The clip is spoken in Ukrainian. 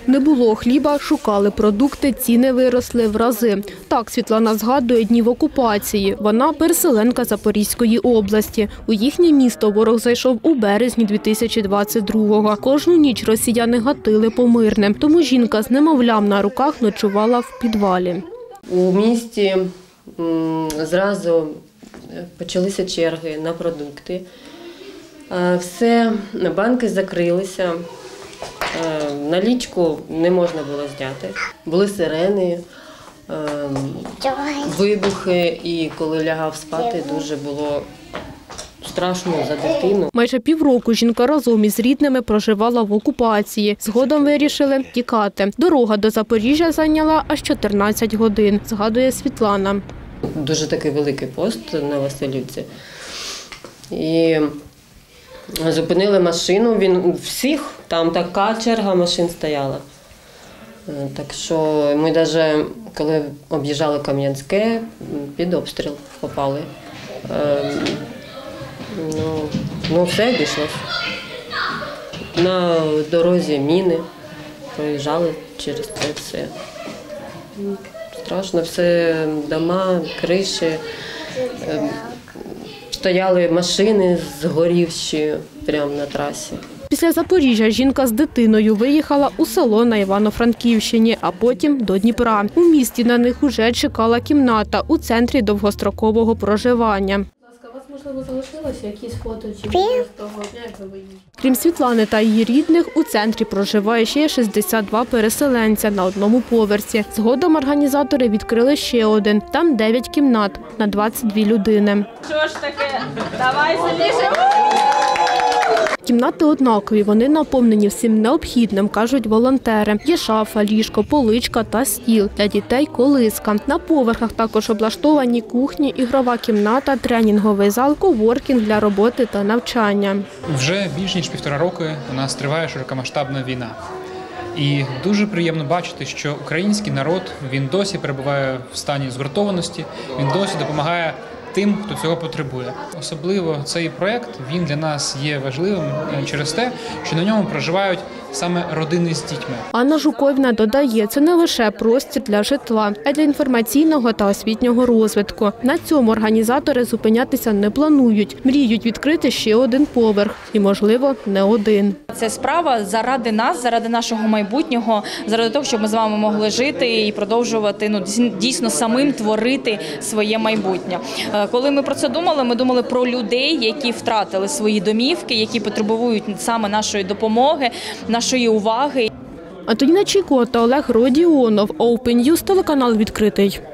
Не було хліба, шукали продукти, ціни виросли в рази. Так Світлана згадує дні в окупації. Вона переселенка Запорізької області. У їхнє місто ворог зайшов у березні 2022-го. Кожну ніч росіяни гатили по мирним. Тому жінка з немовлям на руках ночувала в підвалі. У місті зразу почалися черги на продукти. Все, банки закрилися. Налічку не можна було зняти. Були сирени, вибухи, і коли лягав спати, дуже було страшно за дитину. Майже півроку жінка разом із рідними проживала в окупації. Згодом вирішили тікати. Дорога до Запоріжжя зайняла аж 14 годин, згадує Світлана. Дуже такий великий пост на Василівці. І зупинили машину, всіх, там така черга машин стояла. Так що ми навіть, коли об'їжджали Кам'янське, під обстріл попали. Ну, все обійшлося. На дорозі міни, проїжджали через це все. Страшно, все, дома, криші. Стояли машини згорівші прямо на трасі. Після Запоріжжя жінка з дитиною виїхала у село на Івано-Франківщині, а потім до Дніпра. У місті на них уже чекала кімната у центрі довгострокового проживання. У вас, можливо, залишилося якісь фото чи відео з того дня, як ви виїхали? Крім Світлани та її рідних, у центрі проживає ще 62 переселенця на одному поверсі. Згодом організатори відкрили ще один. Там 9 кімнат на 22 людини. Що ж таке? Давай сидіше! Кімнати однакові, вони наповнені всім необхідним, кажуть волонтери. Є шафа, ліжко, поличка та стіл. Для дітей – колиска. На поверхах також облаштовані кухні, ігрова кімната, тренінговий зал, коворкінг для роботи та навчання. Вже більш ніж 1,5 роки у нас триває широкомасштабна війна. І дуже приємно бачити, що український народ, він досі перебуває в стані згуртованості, він досі допомагає тим, хто цього потребує. Особливо цей проєкт, він для нас є важливим через те, що на ньому проживають саме родини з дітьми. Анна Жуковна додає, це не лише простір для житла, а й для інформаційного та освітнього розвитку. На цьому організатори зупинятися не планують. Мріють відкрити ще один поверх. І, можливо, не один. Це справа заради нас, заради нашого майбутнього, заради того, щоб ми з вами могли жити і продовжувати дійсно самим творити своє майбутнє. Коли ми про це думали, ми думали про людей, які втратили свої домівки, які потребують саме нашої допомоги, нашої уваги. Антоніна Чайко та Олег Родіонов. Open News, телеканал «Відкритий».